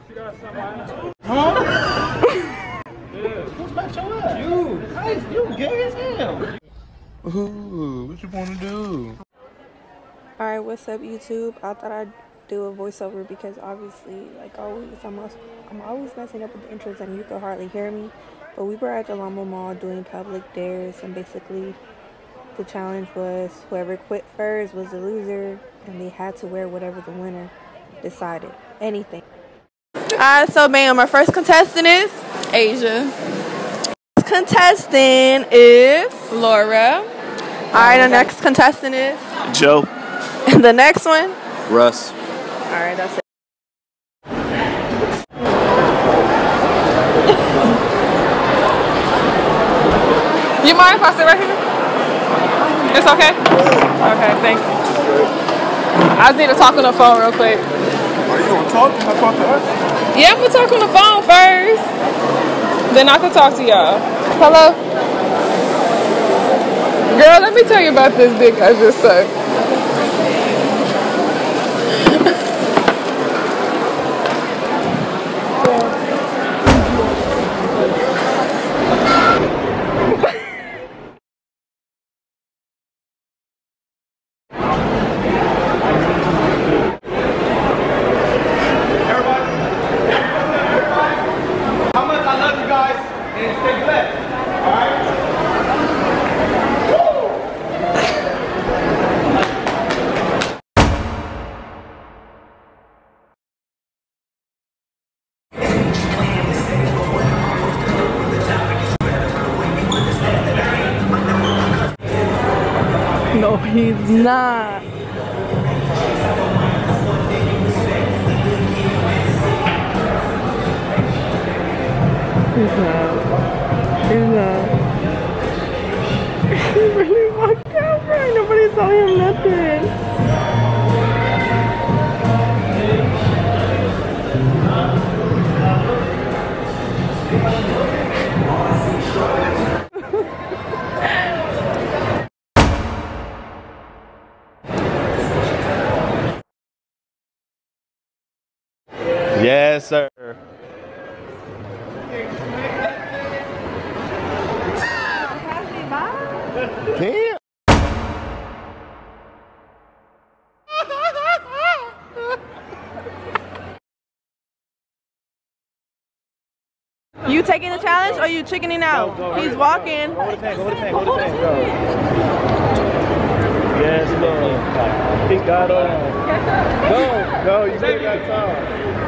Huh? Yeah. Who's back your ass? You gay as hell. Ooh, what you wanna do? Alright, what's up YouTube? I thought I'd do a voiceover because obviously, like always, I'm always messing up with the intros and you can hardly hear me. But we were at the Llama Mall doing public dares, and basically the challenge was whoever quit first was the loser, and they had to wear whatever the winner decided. Anything. Alright, so bam, our first contestant is Asia. Contestant is Laura. Alright, our next contestant is Joe. and the next one, Russ. alright, that's it. You mind if I sit right here? It's okay? Okay, thank you. I just need to talk on the phone real quick. Are you gonna talk? You gonna talk to us? Yeah, I'm gonna talk on the phone first. Then I can talk to y'all. Hello? Girl, let me tell you about this dick I just sucked. No, he's not. He's not. He's not. He really walked out, right? Nobody saw him nothing. Yes, sir. Damn. You taking the challenge or you chickening out? Go, He's walking. Go to the tank, go to the tank, go to the tank, go. Yes, Lord. He got on. Go, you really got time.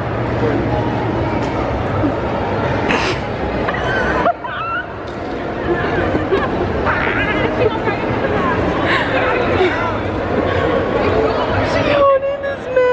She holding this man.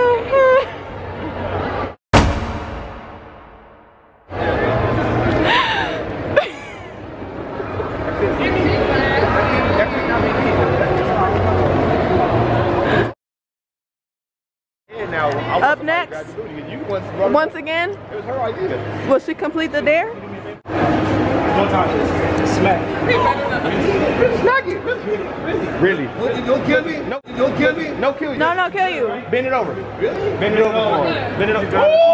Up next, once again, it was her idea. will she complete the dare? Don't touch this. Smack. Smack it. Really? You'll kill me? No. You'll kill me? No, kill you. No, kill you. Bend it over. Really? Bend it over. Bend it over.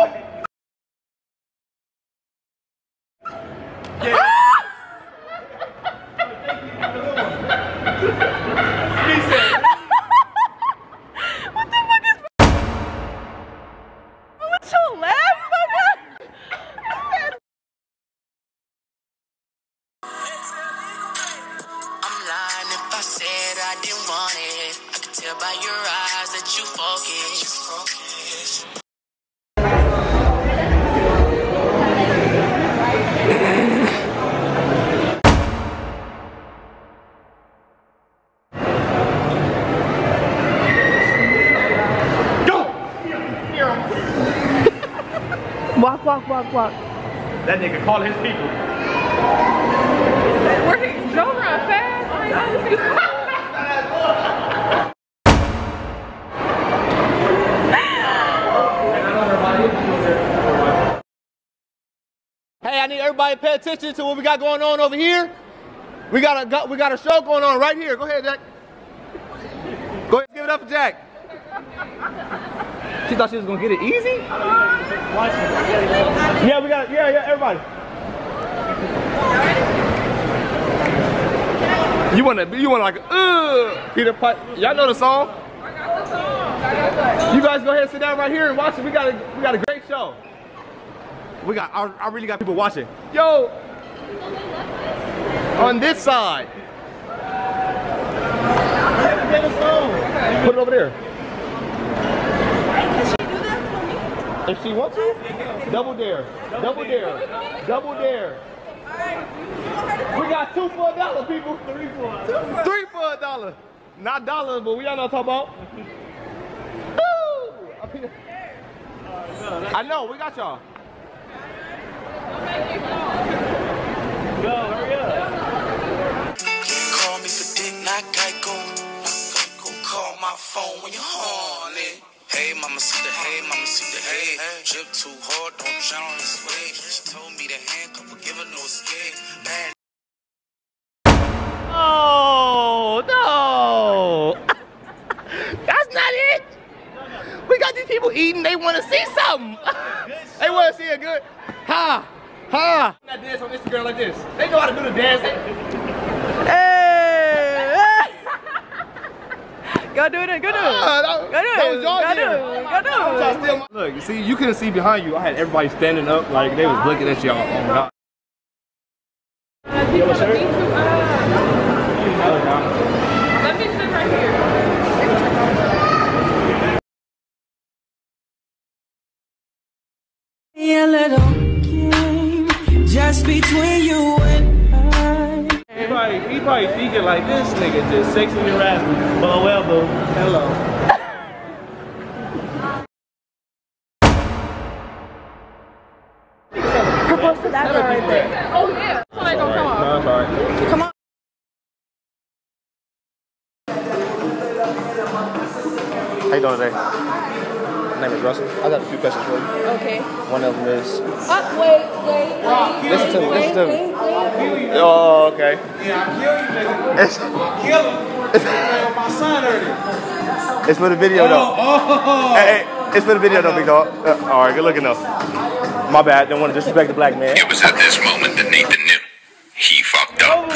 What the fuck is what's your laugh? I'm lying if I said I didn't want it. I could tell by your eyes that you focus. Walk. That nigga call his people. Where he drove around fast? Hey, I need everybody to pay attention to what we got going on over here. We got a show going on right here. Go ahead, Jack. Go ahead, give it up for Jack. She thought she was gonna get it easy? Yeah, we got it. Yeah, everybody. You want like Peter Piper. Y'all know the song? You guys go ahead and sit down right here and watch it. We got a great show. I really got people watching. Yo, on this side. Put it over there. Can she do that for me? If she wants to, double dare. Double dare. Double dare. We got 2 for $1, people. 3 for $1. Not dollars, but we all know what I'm talking about. I know, we got y'all. Go, hurry up. Call me for dick, not Geico. Call my phone when you're horny. Hey, mama, see the hey, mama, see the hey. Trip too hard, don't drown on this way. She told me to handcuff her, give her no escape. Man. Oh, no. That's not it. We got these people eating, they want to see something. They want to see a good, ha. That dance on Instagram like this. They know how to do the dance. Hey! Go do it. Go do it. Look, you see, you couldn't see behind you. I had everybody standing up like they was looking at y'all. Oh, God. Let me sit right here. A little game just between you and I. He probably thinking like this nigga just sexually harassed me. Oh well, boo. Hello. Propose to that girl right there. Oh yeah. Somebody gonna come on. No, I'm sorry. Come on. How you doing today? My name is Russell. I got a few questions for you. Okay. One of them is... Wait. Listen to me. Oh, okay. Yeah, I kill you, nigga. Kill him. My son earlier. It's for the video, though. Hey, it's for the video, though, big dog. All right, good looking, though. My bad. Didn't want to disrespect the black man. It was at this moment that Nathan knew he fucked up.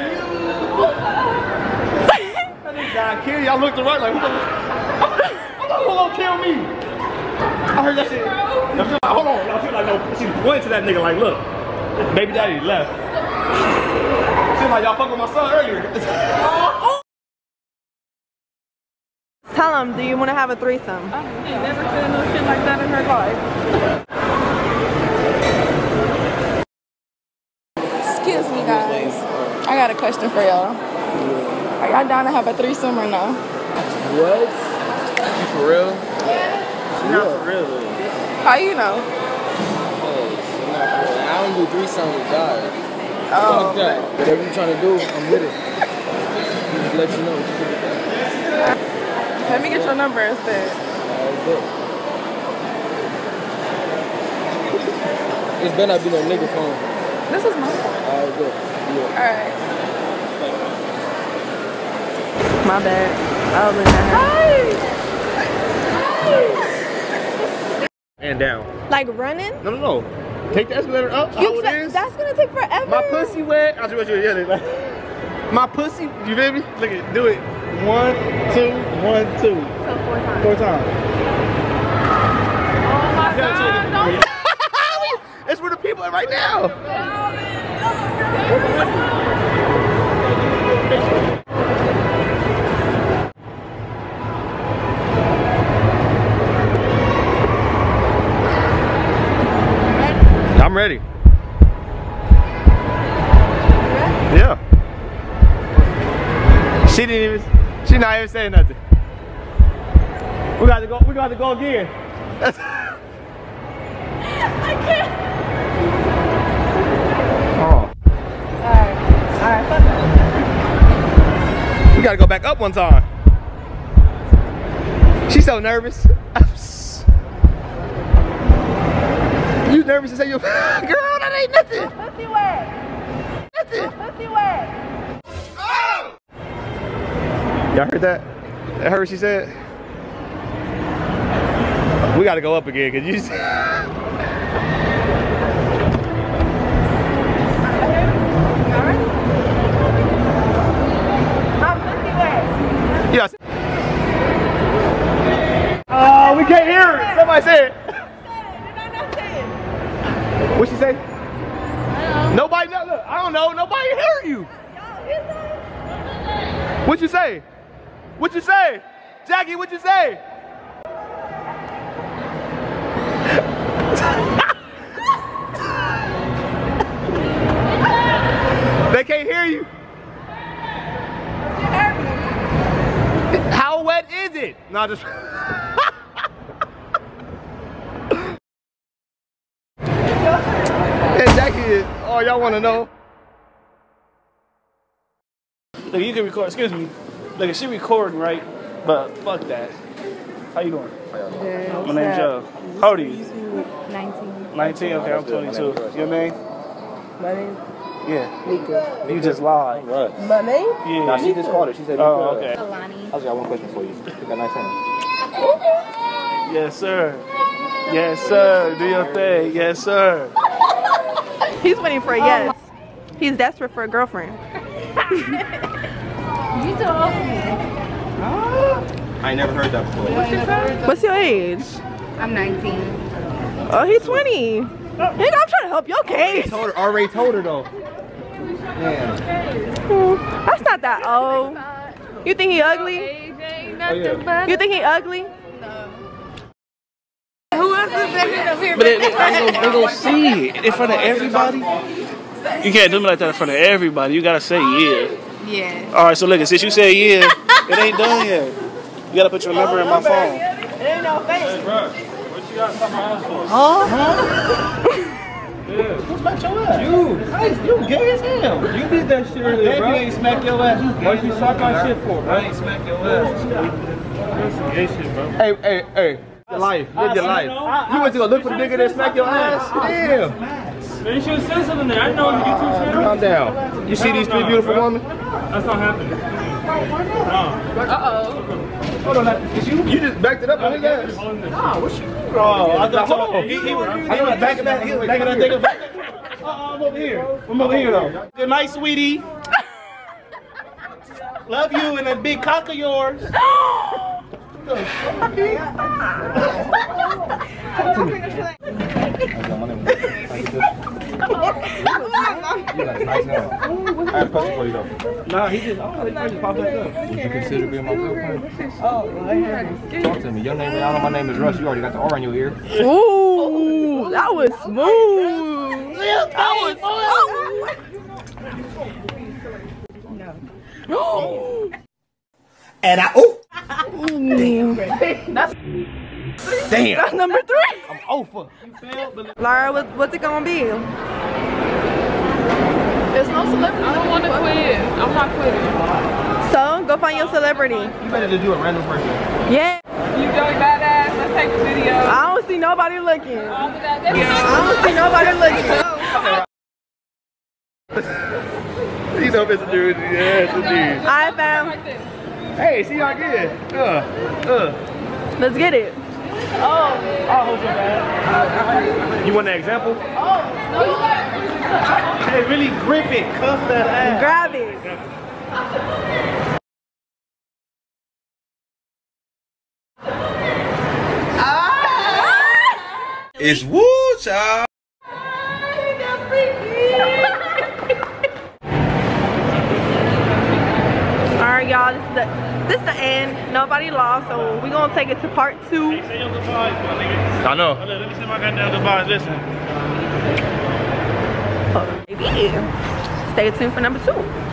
God, kill you. I looked around like, who gonna kill me? I heard that shit. Hold on. I feel like she pointed to that nigga like, look, baby daddy left. Seems like y'all fucked with my son earlier. Tell him, do you want to have a threesome? She never said no shit like that in her life. Excuse me, guys. I got a question for y'all. Are y'all down to have a threesome or no? What? You for real? She not for real though. How you know? She not for real. I don't do threesome with guys. Oh, Fuck that. Whatever you trying to do, I'm with it. Just let you know what you think of that. let me get your number instead. Alright, good. This better not be no nigga phone. This is my phone. Alright, good. Yeah. Alright. My bad. I'll let that happen. And down. Like running? No. Take the escalator up. How it is. That's gonna take forever. My pussy wet. I'll do what you're yelling. My pussy, you feel me? Look at, do it. 1, 2, 1, 2. 4 times. Oh my God, don't. It's for the people right now. I'm ready. Yeah. She not even saying nothing. We got to go again. I can't. Oh. Alright, fuck that. We gotta go back up one time. She's so nervous. You nervous to say your girl? That ain't nothing. Pussy wet. Nothing. Pussy wet. Oh! Y'all heard that? That heard what she said? We gotta go up again, cause you. Yes. Oh, we can't hear it. Somebody say it. What she say? Nobody know. Look, I don't know. Nobody hear you. What you say? What you say? Jackie, what you say? They can't hear you. How wet is it? No, just. Hey, Jackie is. Oh, y'all want to know? Look, you can record. Excuse me. Look, she recording, right? But fuck that. How you doing? Good. My name's Joe. How old are you? 19. 19. Okay, I'm 22. Your name? My name? Yeah. Nika. You just lied. Right. My name? Yeah. Nah, she just called her. She said, oh, okay. Alani. I just got one question for you. You got nice hands. Yes, sir. Yes, sir. Do your thing. Yes, sir. He's waiting for a yes. He's desperate for a girlfriend. You told me. I ain't never heard that before. What's your age? I'm 19. Oh, he's 20. Nigga, I'm trying to help your case. Already told her though. Damn. That's not that old. You think he ugly? You think he ugly? Who else is standing up here? But they gonna see it in front of everybody. You can't do me like that in front of everybody. You gotta say yeah. Yeah. All right, so look, since you say yeah, it ain't done yet. You gotta put your number in my phone. It ain't no face. What you got something else for? Who smacked your ass? You gay as hell. You did that shit earlier, bro. You ain't smacked your ass. What you suck my shit for, bro? I ain't smacked your ass. That's some gay shit, bro. Hey. Your life. Live your life. You went to go look for the nigga that smacked your ass? Damn. Man, you should have said something there. I know it's a YouTube channel. Calm down. You see these three beautiful women? That's not happening. Hold on, it's you? You just backed it up on his ass. Nah, what you doing? Oh, I thought he was backing that. He was backing that thing up. I'm over here. I'm over here though. Good night, sweetie. Love you and that big cock of yours. I have a question for you though. Nah, he just popped back up. Would you consider being my girlfriend? Talk to me. Your name, I know my name is Russ. You already got the R in your ear. Ooh, that was smooth. That was smooth. No. And Damn. That's number 3. I'm over. Lara, what's it gonna be? There's no celebrity. I don't want to quit. I'm not quitting. So, go find your celebrity. You better just do a random person. Yeah. You Joey Badass. Let's take a video. I don't see nobody looking. I don't see nobody looking. He's up as a dude. Yeah, it's a dude. Alright, fam. Hey, see y'all good. Let's get it. I'll hold your bag. You want an example? Hey, really grip it. Cuff that ass. Grab it. It's woo, child. Alright, y'all, this is the end. Nobody lost, so we're gonna take it to part 2. Say your goodbyes, my nigga. I know. Let me say my goddamn goodbyes. Listen. Maybe. Stay tuned for number 2.